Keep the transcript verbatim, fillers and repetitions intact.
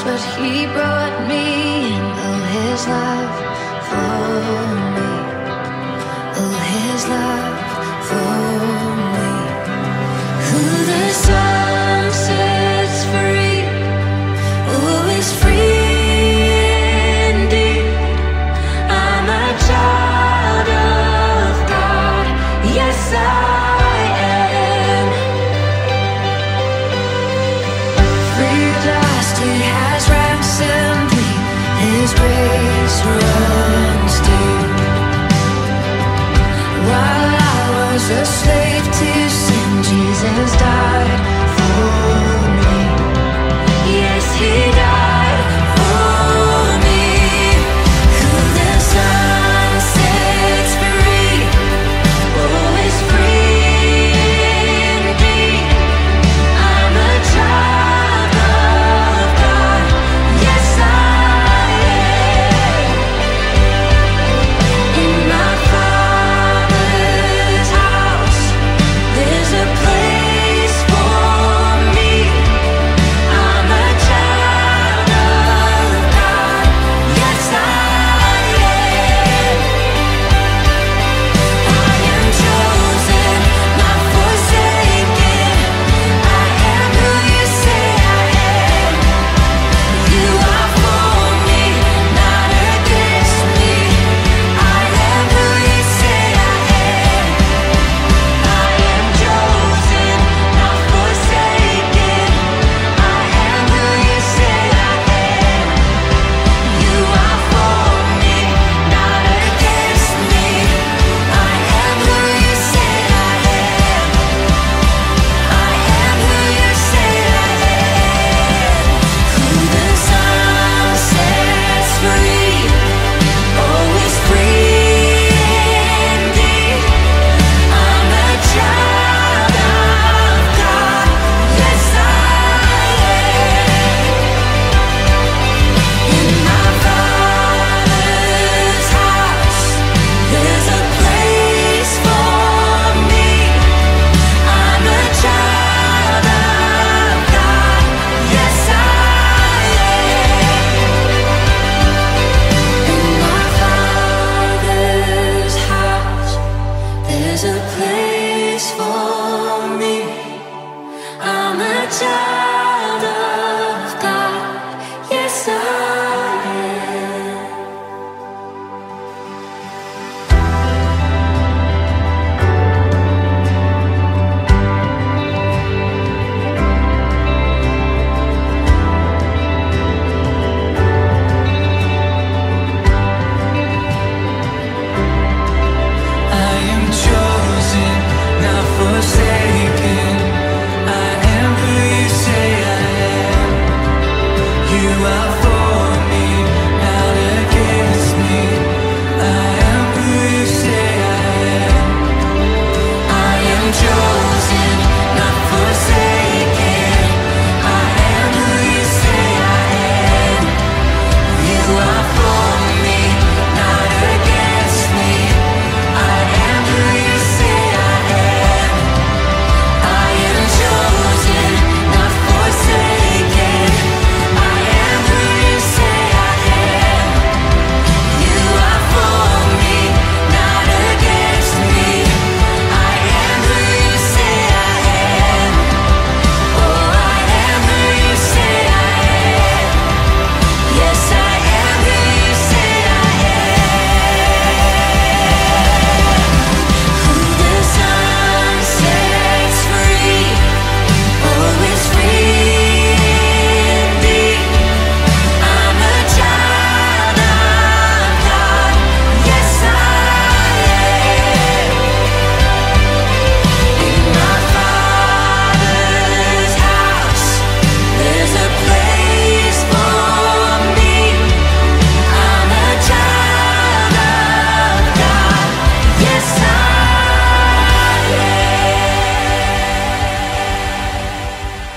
but he brought me in. Oh, his love for me. Oh, his love for me. Who the Son sets free, oh, is free indeed. I'm a child of God, yes I am. Free at last, he has ransomed me. His grace runs deep. While I was a slave to sin, Jesus died for me. Yes, he died for me. Who the Son sets free, oh, is free indeed. I'm a child of God, yes I am. In my Father's house, there's a place for me. I'm a child of God, yes I am. I am chosen, not forsaken. I am who you say I am. You are for me, not against me. I am who you say I am. I am chosen, not forsaken. I am who you say I am. You are for me, not against me. I am who you say I am. I am who you say I am. Who the Son sets free, oh, is free indeed. I'm a child of God, yes I am. In my Father's house, there's a place for me. I'm a child of God, yes I am. In my Father's house, there's a place for me. I'm a child